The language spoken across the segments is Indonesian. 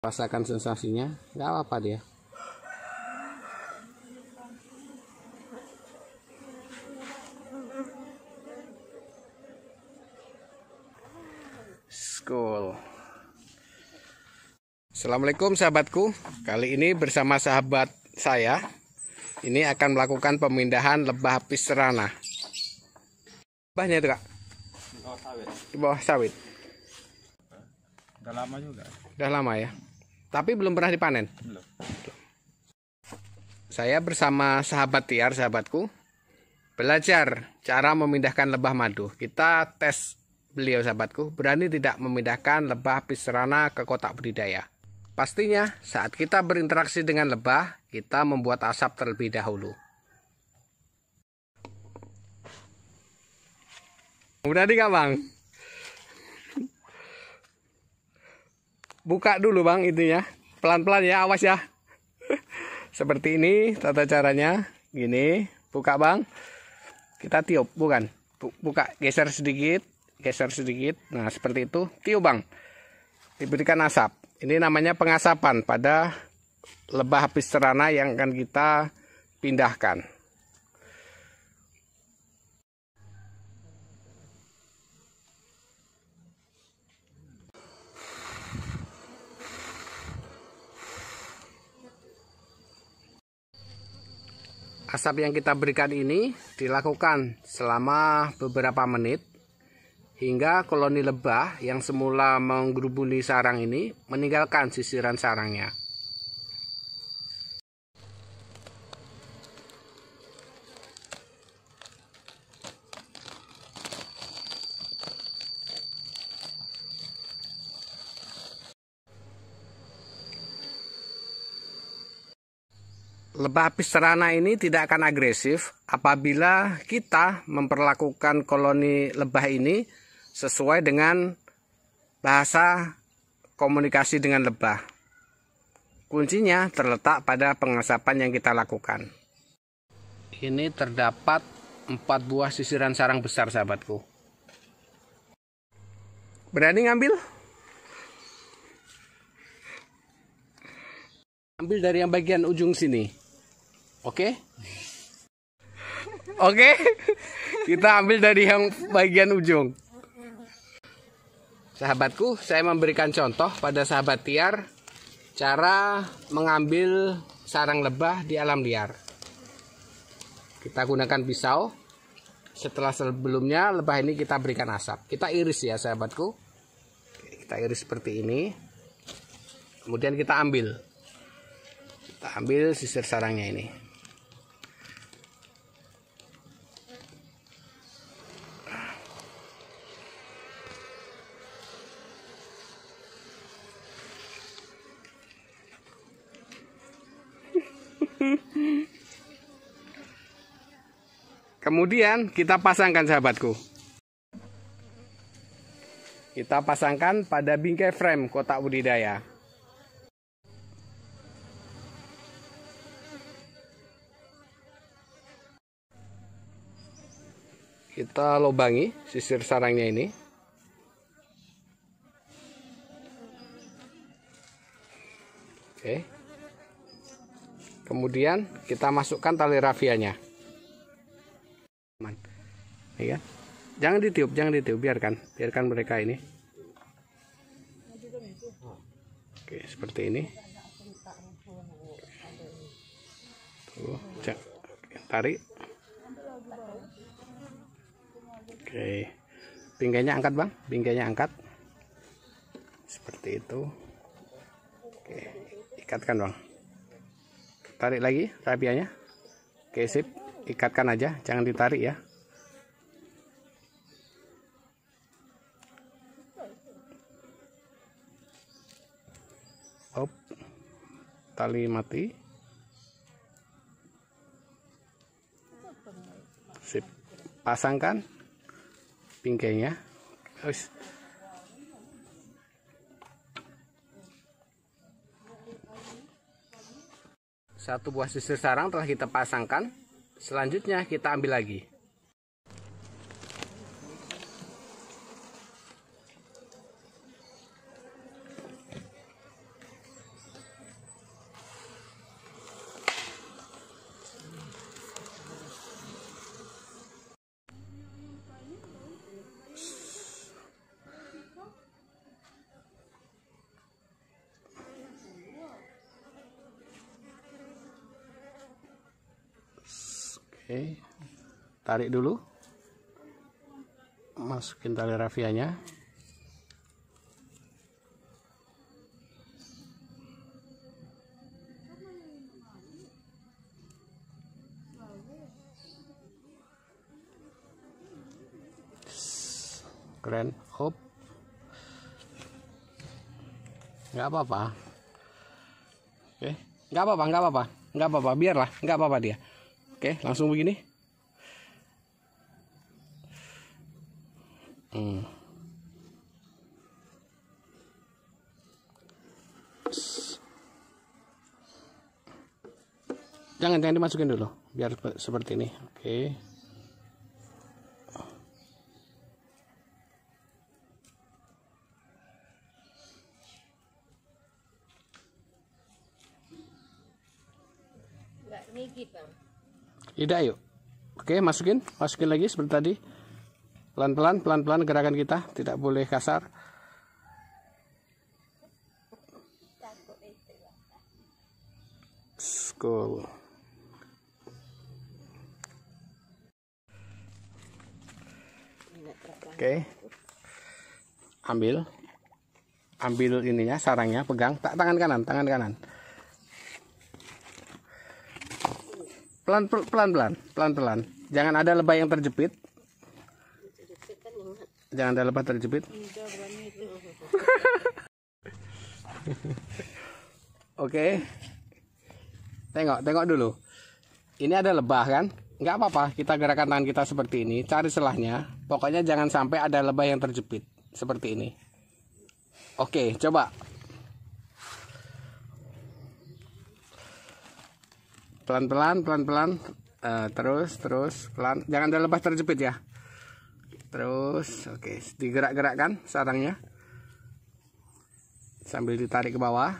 Rasakan sensasinya, nggak apa-apa dia. School. Assalamualaikum sahabatku. Kali ini bersama sahabat saya, ini akan melakukan pemindahan lebah pisrana. Lebahnya itu kak? Di bawah sawit. Udah lama juga. Udah lama ya. Tapi belum pernah dipanen. Belum. Saya bersama sahabat Tiar, sahabatku, belajar cara memindahkan lebah madu. Kita tes beliau, sahabatku, berani tidak memindahkan lebah pisrana ke kotak budidaya. Pastinya saat kita berinteraksi dengan lebah, kita membuat asap terlebih dahulu. Berani nggak bang? Buka dulu bang itunya, pelan-pelan ya, awas ya. Seperti ini tata caranya, gini, buka bang. Kita tiup, bukan, buka, geser sedikit. Nah seperti itu, tiup bang. Diberikan asap. Ini namanya pengasapan pada lebah pisrana yang akan kita pindahkan. Asap yang kita berikan ini dilakukan selama beberapa menit hingga koloni lebah yang semula menggerubuni sarang ini meninggalkan sisiran sarangnya. Lebah pisrana ini tidak akan agresif apabila kita memperlakukan koloni lebah ini sesuai dengan bahasa komunikasi dengan lebah. Kuncinya terletak pada pengasapan yang kita lakukan. Ini terdapat 4 buah sisiran sarang besar, sahabatku. Berani ngambil? Ambil dari yang bagian ujung sini. Oke? Oke? Kita ambil dari yang bagian ujung. Sahabatku, saya memberikan contoh pada sahabat Tiar cara mengambil sarang lebah di alam liar. Kita gunakan pisau. Setelah sebelumnya lebah ini kita berikan asap. Kita iris ya sahabatku. Kita iris seperti ini. Kemudian kita ambil. Kita ambil sisir sarangnya ini. Kemudian kita pasangkan, sahabatku. Kita pasangkan pada bingkai frame kotak budidaya. Kita lobangi sisir sarangnya ini. Oke. Kemudian kita masukkan tali rafianya. Ini kan? Jangan ditiup, biarkan mereka ini. Oke, seperti ini. Tuh, tarik. Oke, bingkainya angkat bang, seperti itu. Oke, ikatkan bang, tarik lagi rapianya. Oke sip, ikatkan aja, jangan ditarik ya. Hop, tali mati. Sip, pasangkan bingkainya. Satu buah sisir sarang telah kita pasangkan. Selanjutnya kita ambil lagi. Oke, tarik dulu, masukin tali rafianya. Keren, hop, nggak apa-apa. Oke, nggak apa-apa, biarlah, nggak apa-apa dia. Oke, langsung begini. Jangan dimasukin dulu, biar seperti ini. Oke. Tidak, yuk. Oke, masukin lagi seperti tadi. Pelan-pelan gerakan kita, tidak boleh kasar. Cool. Oke. Ambil ininya, sarangnya, pegang tangan kanan. Pelan-pelan. Jangan ada lebah yang terjepit. Oke. Tengok dulu. Ini ada lebah kan? Nggak apa-apa, kita gerakan tangan kita seperti ini, cari celahnya. Pokoknya jangan sampai ada lebah yang terjepit seperti ini. Oke, coba. Pelan-pelan. Terus pelan. Jangan ada lebah terjepit ya. Terus, oke, digerak-gerakkan sarangnya sambil ditarik ke bawah.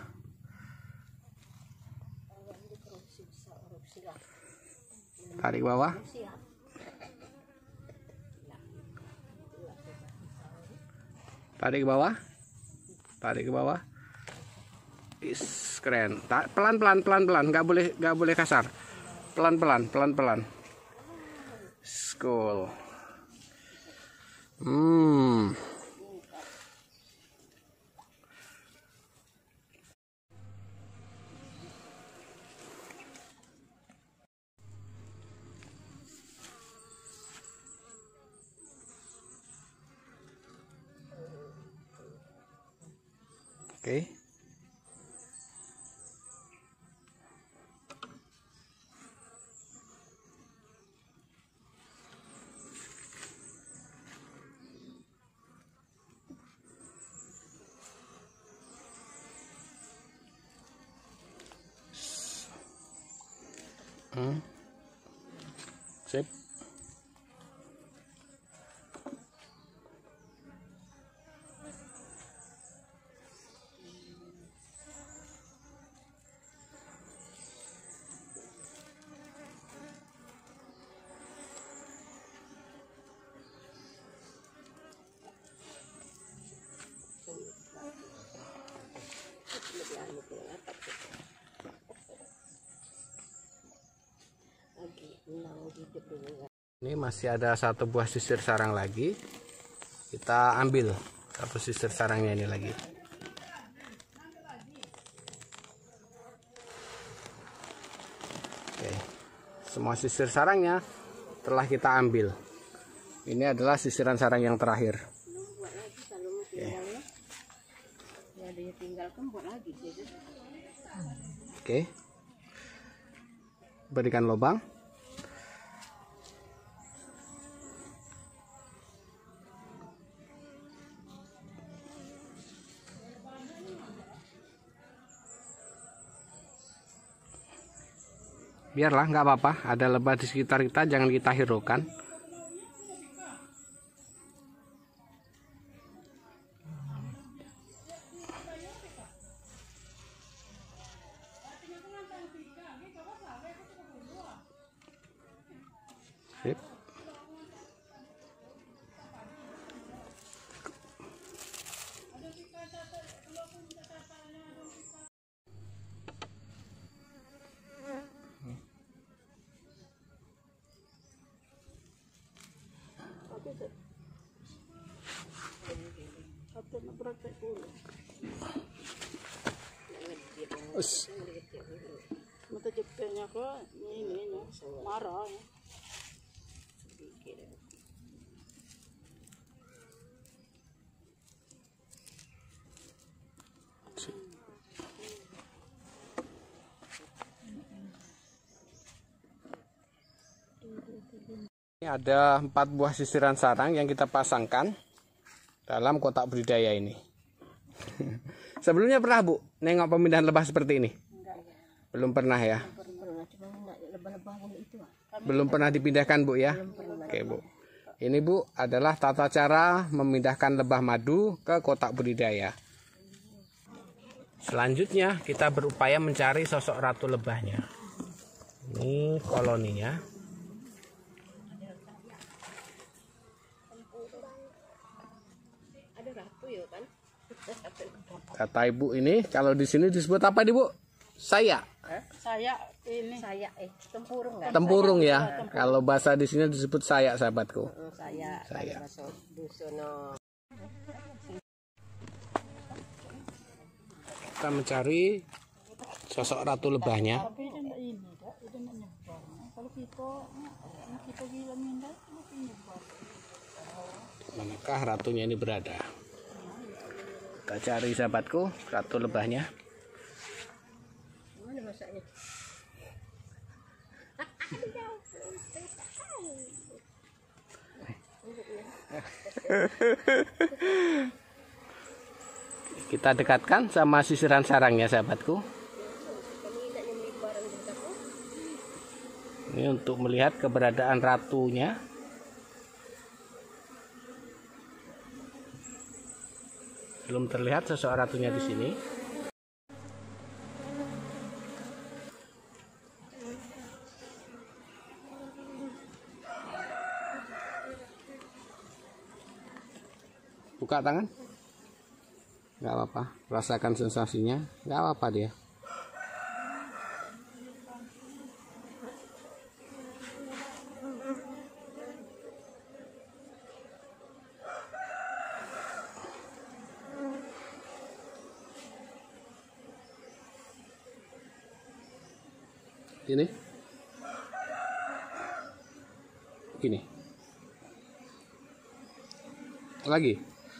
Tarik ke bawah. Tarik ke bawah. Keren. Pelan-pelan, nggak boleh kasar. Pelan-pelan. Cool. Oke. Sip. Ini masih ada satu buah sisir sarang lagi. Kita ambil satu sisir sarangnya ini lagi. Oke. Semua sisir sarangnya telah kita ambil. Ini adalah sisiran sarang yang terakhir. Oke. Berikan lubang. Biarlah, nggak apa-apa, ada lebah di sekitar kita, jangan kita hiraukan. Sip. Mata jepitnya kok ini marah ya. Ini ada 4 buah sisiran sarang yang kita pasangkan dalam kotak budidaya ini. Sebelumnya pernah Bu nengok pemindahan lebah seperti ini? Belum pernah ya? Belum pernah dipindahkan Bu ya? Oke Bu. Ini Bu adalah tata cara memindahkan lebah madu ke kotak budidaya. Selanjutnya kita berupaya mencari sosok ratu lebahnya. Ini koloninya. Kata Ibu ini kalau di sini disebut apa nih Bu? Saya. Saya ini. Tempurung kan? Tempurung ya. Kalau bahasa di sini disebut saya, sahabatku. Saya. Kita mencari sosok ratu lebahnya. Tapi itu enggak ini, Kak. Itu enggak nyebar. Kalau kita bilangin enggak, itu nyebar. Manakah ratunya ini berada? Kita cari sahabatku ratu lebahnya. Mana masaknya? Kita dekatkan sama sisiran sarangnya sahabatku. Ini untuk melihat keberadaan ratunya. Belum terlihat sosok ratunya di sini. Buka tangan. Nggak apa-apa. Rasakan sensasinya. Nggak apa-apa dia. Ini gini lagi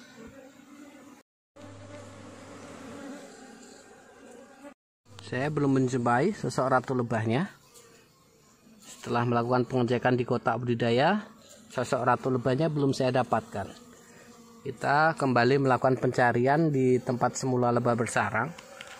saya belum menjumpai sosok ratu lebahnya. Setelah melakukan pengecekan di kotak budidaya, sosok ratu lebahnya belum saya dapatkan. Kita kembali melakukan pencarian di tempat semula lebah bersarang.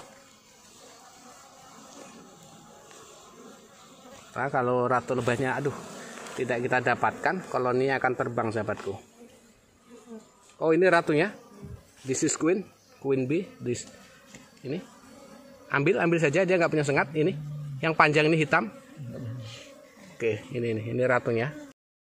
Nah, kalau ratu lebahnya tidak kita dapatkan, koloninya akan terbang sahabatku. Oh, ini ratunya. This is queen bee. Ini ambil saja, dia nggak punya sengat. Ini yang panjang ini hitam. Oke, ini ratunya.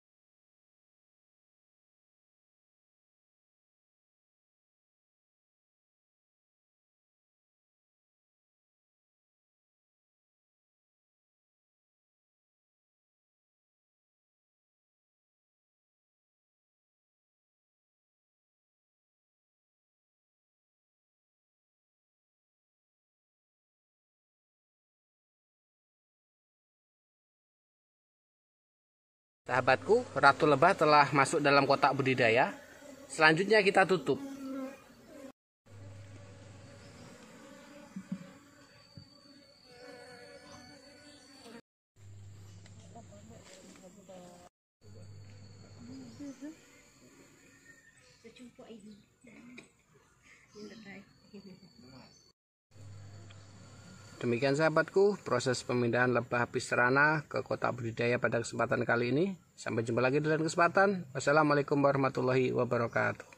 Sahabatku, ratu lebah telah masuk dalam kotak budidaya. Selanjutnya kita tutup. Demikian sahabatku, proses pemindahan lebah piserana ke kotak budidaya pada kesempatan kali ini. Sampai jumpa lagi di lain kesempatan. Wassalamualaikum warahmatullahi wabarakatuh.